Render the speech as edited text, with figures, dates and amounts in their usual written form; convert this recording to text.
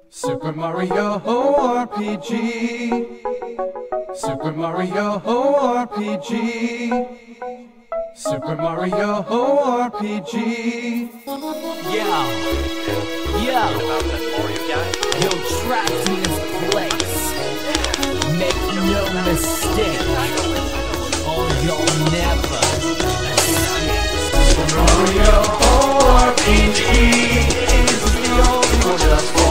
Super Mario RPG. Super Mario RPG. Super Mario RPG. Yo, trapped in this place. Make no mistake. Oh, you'll never. Super Mario RPG is the only one just for